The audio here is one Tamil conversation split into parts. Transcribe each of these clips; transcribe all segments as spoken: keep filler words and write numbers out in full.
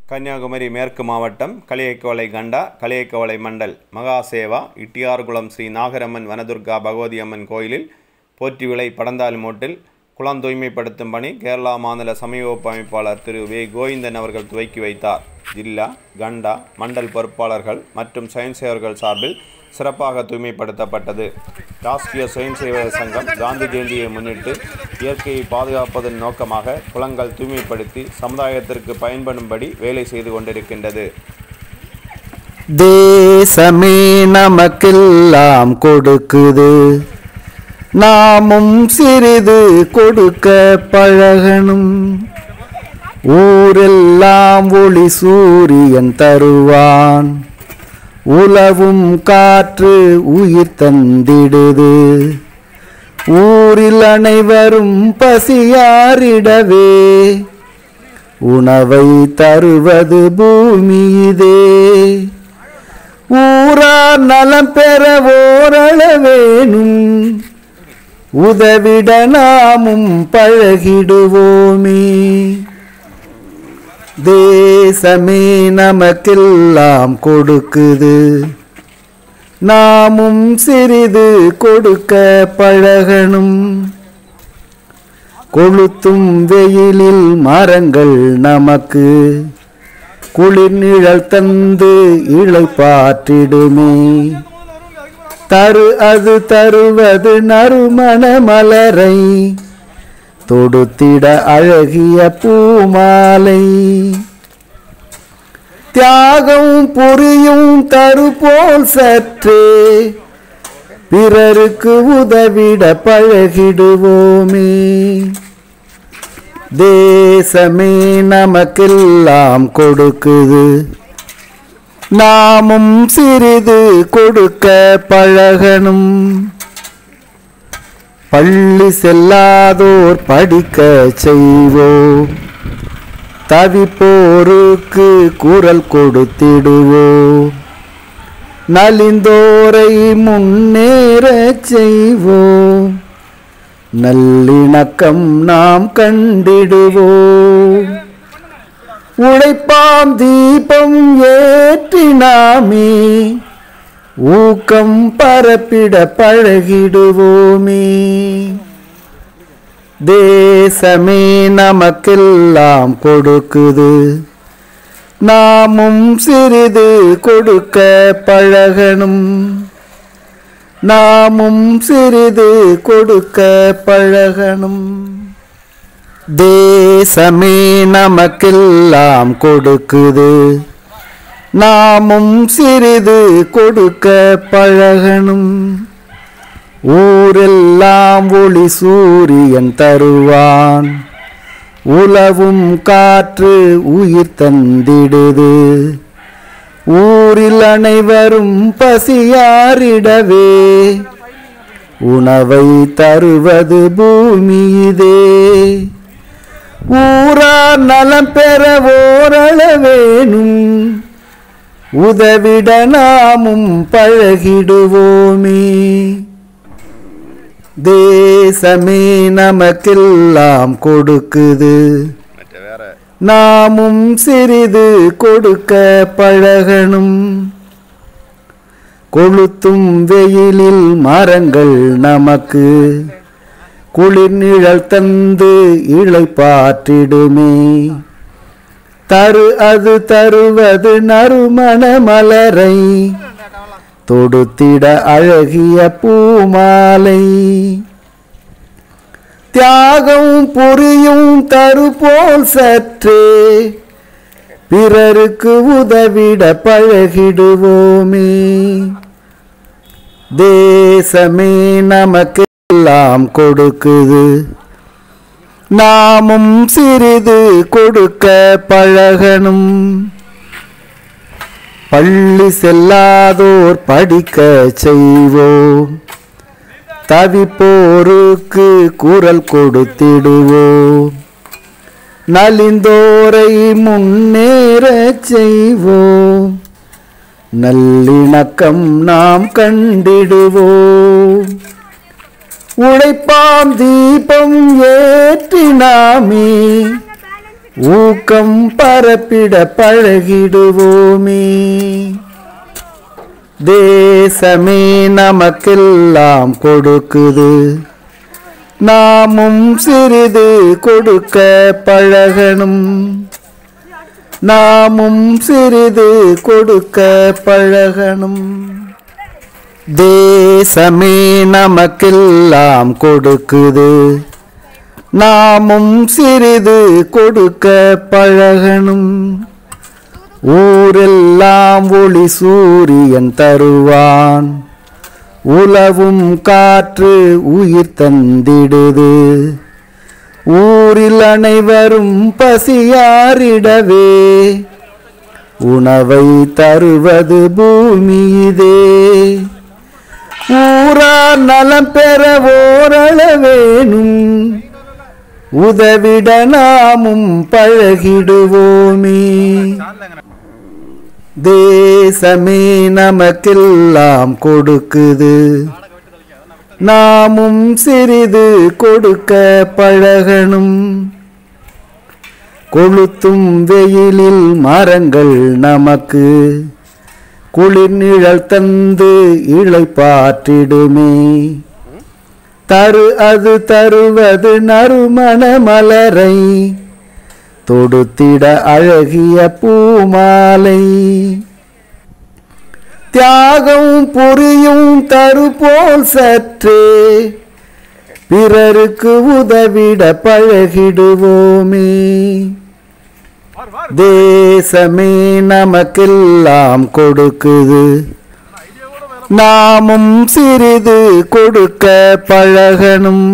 கன்னியாகுமரி மேற்கு மாவட்டம் களியக்கோளை கண்டா களியக்கோளை மண்டல் மகாசேவா இட்டியார்குளம் ஸ்ரீ நாகரம்மன் வனதுர்கா பகவதி அம்மன் கோயிலில் போற்றி விளை படந்தால் மூட்டில் குளம் தூய்மைப்படுத்தும் பணி கேரளா மாநில சமயவகுப்பு அமைப்பாளர் திரு வே கோவிந்தன் அவர்கள் துவக்கி வைத்தார். ஜில்லா கண்டா மண்டல் பொறுப்பாளர்கள் மற்றும் சுயம் சேவர்கள் சார்பில் சிறப்பாக தூய்மைப்படுத்தப்பட்டது. ராஷ்டிரிய சுயம் சேவகர் சங்கம் காந்தி ஜெயந்தியை முன்னிட்டு இயற்கையை பாதுகாப்பதன் நோக்கமாக குளங்கள் தூய்மைப்படுத்தி சமுதாயத்திற்கு பயன்படும்படி வேலை செய்து கொண்டிருக்கின்றது. தேசமே நமக்கெல்லாம் கொடுக்குது, நாமும் சிறிது கொடுக்க பழகணும். ஊரெல்லாம் ஒளி சூரியன் தருவான், உலவும் காற்று உயிர் தந்திடுது. ஊரில் அனைவரும் பசியாரிடவே உணவை தருவது பூமி இதே. ஊரார் நலம் பெற ஓரள வேணும், உதவிட நாமும் பழகிடுவோமே. தேசமே நமக்கெல்லாம் கொடுக்குது, நாமும் சிறிது கொடுக்க பழகணும். கொளுத்தும் வெயிலில் மரங்கள் நமக்கு குளிர் நிழல் தந்து இளைப்பாற்றிடுமே. தரு அது தருவது நறுமண மலரை, தொடுத்திட அழகிய பூமாலை. தியாகம் புரியும் தருபோல் சற்றே பிறருக்கு உதவிட பழகிடுவோமே. தேசமே நமக்கெல்லாம் கொடுக்குது, நாமும் சிறிது கொடுக்க பழகணும். பள்ளி செல்லாதோர் படிக்க செய்வோம், தவிப்போருக்கு குரல் கொடுத்திடுவோம். நலிந்தோரை முன்னேற செய்வோம், நல்லிணக்கம் நாம் கண்டிடுவோம். உழைப்பாம் தீபம் ஏற்றினாமே, ஊக்கம் பரப்பிட பழகிடுவோமே. தேசமே நமக்கெல்லாம் கொடுக்குது, நாமும் சிறிது கொடுக்க பழகணும். நாமும் சிறிது கொடுக்க பழகணும். தேசமே நமக்கெல்லாம் கொடுக்குது, நாமும் சிறிது கொடுக்க பழகணும். ஊரெல்லாம் ஒளி சூரியன் தருவான், உலவும் காற்று உயிர் தந்திடுது. ஊரில் அனைவரும் பசியாரிடவே உணவை தருவது பூமி இதே. ஊரார் நலம் பெற ஓரள வேணும், உதவிட நாமும் பழகிடுவோமே. தேசமே நமக்கெல்லாம் கொடுக்குது, நாமும் சிறிது கொடுக்க பழகணும். கொளுத்தும் வெயிலில் மரங்கள் நமக்கு குளிர் நிழல் தந்து இளைப்பாற்றிடுமே. தரு அது தருவது நறுமண மலரை, தொடுத்திட அழகிய பூமாலை. தியாகம் புரியும் தருபோல் சற்றே பிறருக்கு உதவிட பழகிடுவோமே. தேசமே நமக்கெல்லாம் கொடுக்குது, நாமும் சிறிது கொடுக்க பழகணும். பள்ளி செல்லாதோர் படிக்க செய்வோம், தவிப்போருக்கு குரல் கொடுத்திடுவோம். நலிந்தோரை முன்னேற செய்வோம், நல்லிணக்கம் நாம் கண்டிடுவோம். உழைப்பாம் தீபம் ஏற்றினாமே, ஊக்கம் பரப்பிட பழகிடுவோமே. தேசமே நமக்கெல்லாம் கொடுக்குது, நாமும் சிறிது கொடுக்க பழகணும். நாமும் சிறிது கொடுக்க பழகணும். தேசமே நமக்கெல்லாம் கொடுக்குது, நாமும் சிறிது கொடுக்க பழகணும். ஊரெல்லாம் ஒளி சூரியன் தருவான், உலவும் காற்று உயிர் தந்திடுது. ஊரில் அனைவரும் பசியாரிடவே உணவை தருவது பூமியிதே. ஊரார் நலம் பெற ஓரளவேனும் உதவிட நாமும் பழகிடுவோமே. தேசமே நமக்கெல்லாம் கொடுக்குது, நாமும் சிறிது கொடுக்க பழகணும். கொளுத்தும் வெயிலில் மரங்கள் நமக்கு குளிர் நிழல் தந்து இளைப்பாற்றிடுமே. தரு அது தருவது நறுமண மலரை, தொடுத்திட அழகிய பூமாலை. தியாகம் புரியும் தருபோல் சற்றே பிறருக்கு உதவிட பழகிடுவோமே. தேசமே நமக்கெல்லாம் கொடுக்குது, நாமும் சிறிது கொடுக்க பழகணும்.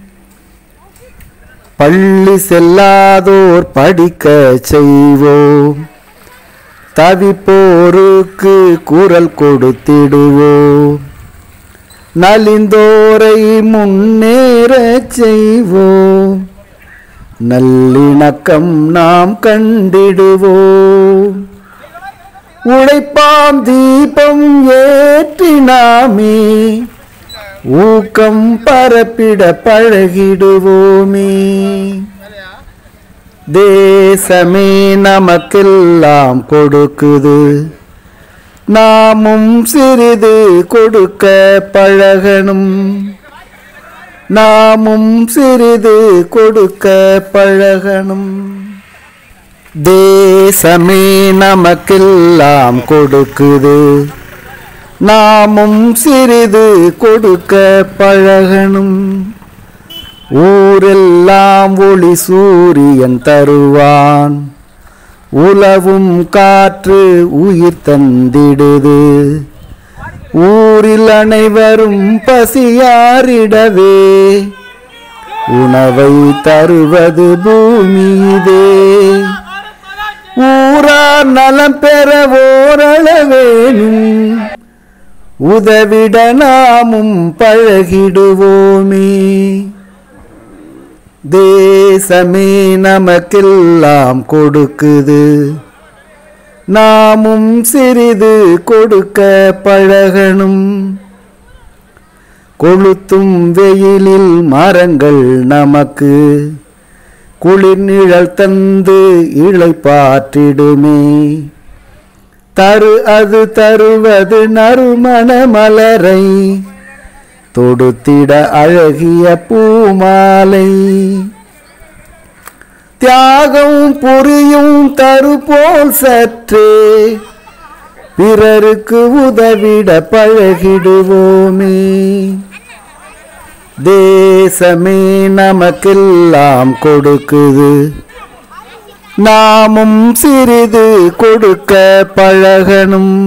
பள்ளி செல்லாதோர் படிக்க செய்வோம், தவிப்போருக்கு குரல் கொடுத்திடுவோம். நலிந்தோரை முன்னேற செய்வோம், நல்லிணக்கம் நாம் கண்டிடுவோம். உழைப்பாம் தீபம் ஏற்றினாமே, ஊக்கம் பரப்பிட பழகிடுவோமே. தேசமே நமக்கெல்லாம் கொடுக்குது, நாமும் சிறிது கொடுக்க பழகணும். நாமும் சிறிது கொடுக்க பழகணும். தேசமே நமக்கெல்லாம் கொடுக்குது, நாமும் சிறிது கொடுக்க பழகணும். ஊரெல்லாம் ஒளி சூரியன் தருவான், உலவும் காற்று உயிர் தந்திடுது. ஊரில் அனைவரும் பசியாரிடவே உணவை தருவது பூமியிதே. ஊரார் நலம் பெற ஓரளவேனும் உதவிட நாமும் பழகிடுவோமே. தேசமே நமக்கெல்லாம் கொடுக்குது, நாமும் சிறிது கொடுக்க பழகணும். கொளுத்தும் வெயிலில் மரங்கள் நமக்கு குளிர் நிழல் தந்து இளைப்பாற்றிடுமே. தரு அது தருவது நறுமண மலரை, தொடுத்திட அழகிய பூமாலை. தியாகம் புரியும் தருபோல் சற்றே பிறருக்கு உதவிட பழகிடுவோமே. தேசமே நமக்கெல்லாம் கொடுக்குது, நாமும் சிறிது கொடுக்க பழகணும்.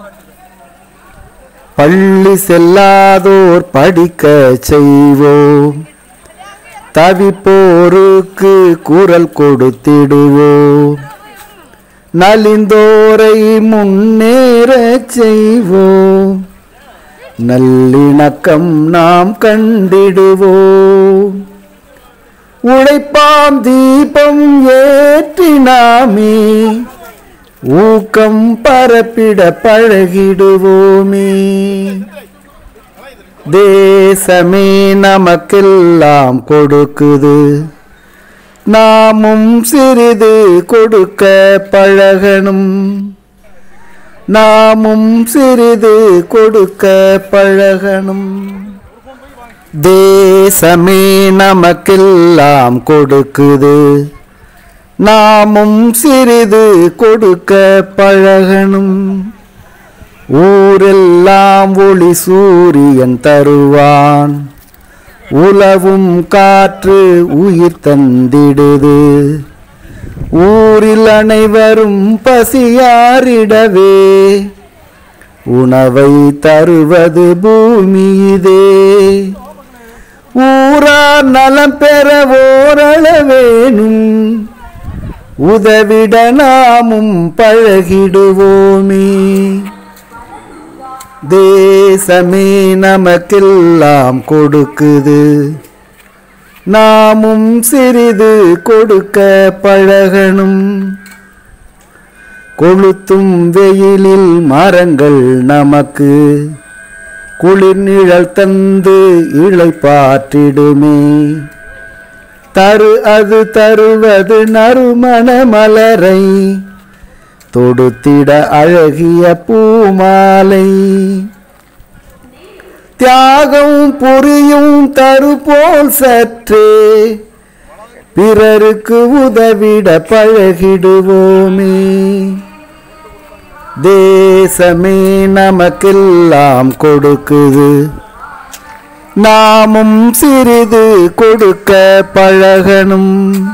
பள்ளி செல்லாதோர் படிக்க செய்வோம், தவிப்போருக்கு குரல் கொடுத்திடுவோம். நலிந்தோரை முன்னேற செய்வோம், நல்லிணக்கம் நாம் கண்டிடுவோம். உழைப்பாம் தீபம் ஏற்றினாமே, ஊக்கம் பரப்பிட பழகிடுவோமே. தேசமே நமக்கெல்லாம் கொடுக்குது, நாமும் சிறிது கொடுக்க பழகணும். நாமும் சிறிது கொடுக்க பழகணும். தேசமே நமக்கெல்லாம் கொடுக்குது, நாமும் சிறிது கொடுக்க பழகணும். ஊரெல்லாம் ஒளி சூரியன் தருவான், உலவும் காற்று உயிர் தந்திடுது. ஊரில் அனைவரும் பசியாரிடவே உணவை தருவது பூமி இதே. ஊரார் நலம் பெற ஓரளவேனும் உதவிட நாமும் பழகிடுவோமே. தேசமே நமக்கெல்லாம் கொடுக்குது, நாமும் சிறிது கொடுக்க பழகணும். கொளுத்தும் வெயிலில் மரங்கள் நமக்கு குளிர் நிழல் தந்து இளைப்பாற்றிடுமே. தரு அது தருவது நறுமண மலரை, தொடுத்திட அழகிய பூமாலை. தியாகம் புரியும் தருபோல் சற்றே பிறருக்கு உதவிட பழகிடுவோமே. தேசமே நமக்கெல்லாம் கொடுக்குது, நாமும் சிறிது கொடுக்க பழகணும்.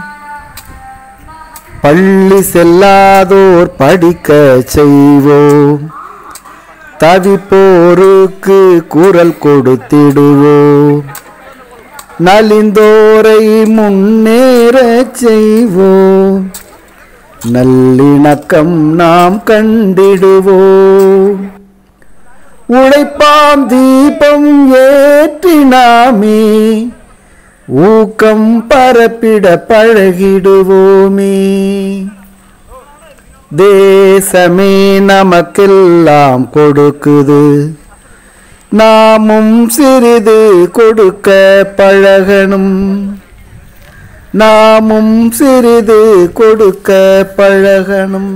பள்ளி செல்லாதோர் படிக்க செய்வோம், தவிப்போருக்கு குரல் கொடுத்திடுவோம். நலிந்தோரை முன்னேற செய்வோம், நல்லிணக்கம் நாம் கண்டிடுவோம். உழைப்பாம் தீபம் ஏற்றினாமே, ஊக்கம் பரப்பிட பழகிடுவோமே. தேசமே நமக்கெல்லாம் கொடுக்குது, நாமும் சிறிது கொடுக்க பழகணும். நாமும் சிறிது கொடுக்க பழகணும்.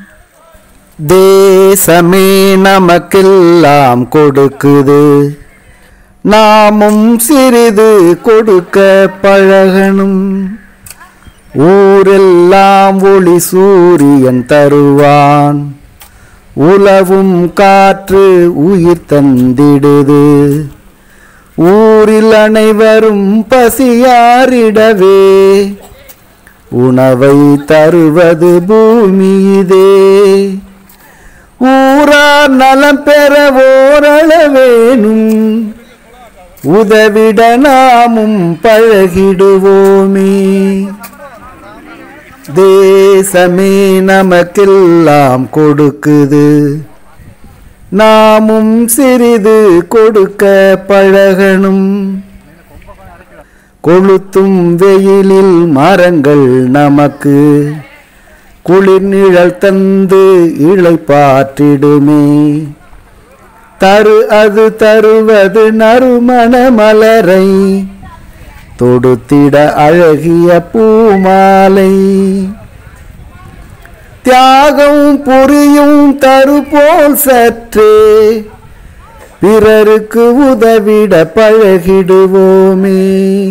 தேசமே நமக்கெல்லாம் கொடுக்குது, நாமும் சிறிது கொடுக்க பழகணும். ஊரெல்லாம் ஒளி சூரியன் தருவான், உலவும் காற்று உயிர் தந்திடுது. ஊரில் அனைவரும் பசியாரிடவே உணவை தருவது பூமி இதே. ஊரார் நலம் பெற ஓரளவேனும் உதவிட நாமும் பழகிடுவோமே. தேசமே நமக்கெல்லாம் கொடுக்குது, நாமும் சிறிது கொடுக்க பழகணும். கொளுத்தும் வெயிலில் மரங்கள் நமக்கு குளிர் நிழல் தந்து இளைப்பாற்றிடுமே. தரு அது தருவது நறுமண மலரை, தொடுத்திட அழகிய பூமாலை. தியாகம் புரியும் தருபோல் சற்றே பிறருக்கு உதவிட பழகிடுவோமே.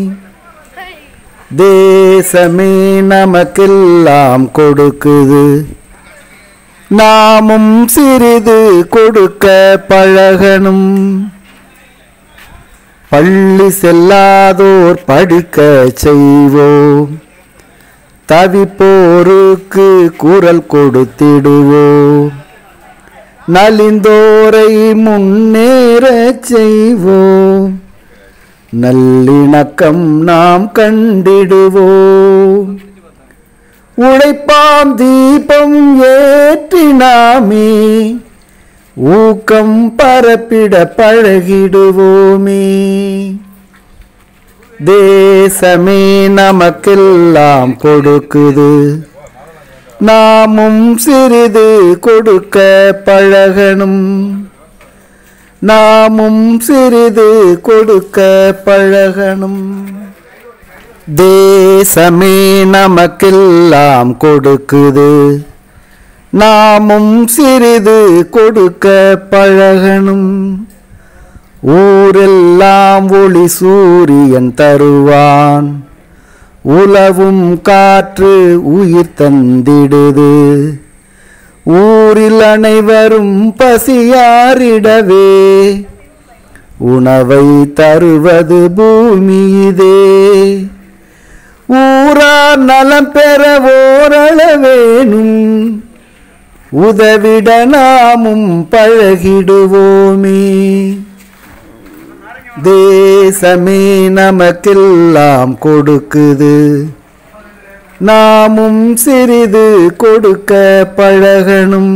தேசமே நமக்கெல்லாம் கொடுக்குது, நாமும் சிறிது கொடுக்க பழகணும். பள்ளி செல்லாதோர் படிக்க செய்வோம், தவிப்போருக்கு குரல் கொடுத்திடுவோம். நலிந்தோரை முன்னேற செய்வோம், நல்லிணக்கம் நாம் கண்டிடுவோம். உழைப்பாம் தீபம் ஏற்றினாமே, ஊக்கம் பரப்பிட பழகிடுவோமே. தேசமே நமக்கெல்லாம் கொடுக்குது, நாமும் சிறிது கொடுக்க பழகணும். நாமும் சிறிது கொடுக்க பழகணும். தேசமே நமக்கெல்லாம் கொடுக்குது, நாமும் சிறிது கொடுக்க பழகணும். ஊரெல்லாம் ஒளி சூரியன் தருவான், உலவும் காற்று உயிர் தந்திடுது. ஊரில் அனைவரும் பசியாரிடவே உணவை தருவது பூமி இதே. ஊரார் நலம் பெற ஓரளவேனும் உதவிட நாமும் பழகிடுவோமே. தேசமே நமக்கெல்லாம் கொடுக்குது, நாமும் சிறிது கொடுக்க பழகணும்.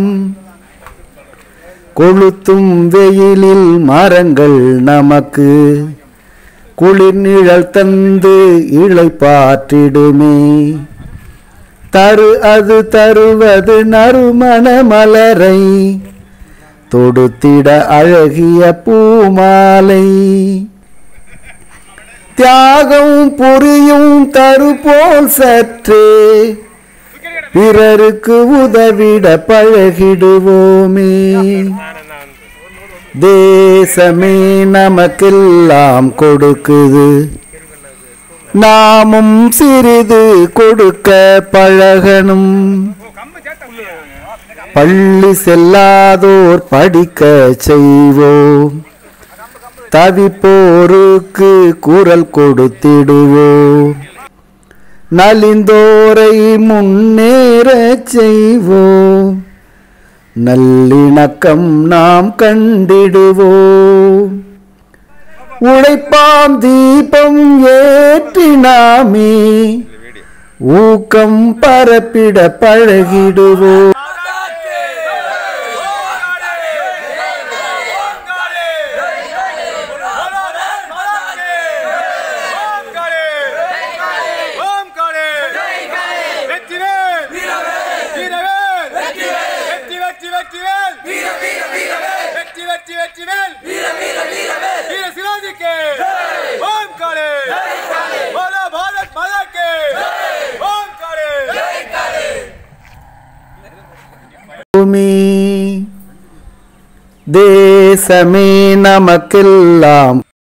கொளுத்தும் வெயிலில் மரங்கள் நமக்கு குளிர் நிழல் தந்து இளைப்பாற்றிடுமே. தரு அது தருவது நறுமண மலரை, தொடுத்திட அழகிய பூமாலை. தியாகம் புரியும் தருபோல் சற்றே பிறருக்கு உதவிட பழகிடுவோமே. தேசமே நமக்கெல்லாம் கொடுக்குது, நாமும் சிறிது கொடுக்க பழகணும். பள்ளி செல்லாதோர் படிக்க செய்வோம், தவிப்போருக்கு குரல் கொடுத்திடுவோம். நலிந்தோரை முன்னேற செய்வோம், நல்லிணக்கம் நாம் கண்டிடுவோம். உழைப்பாம் தீபம் ஏற்றினாமே ஊக்கம் பரப்பிட பழகிடுவோம். தேசமே நமக்கெல்லாம்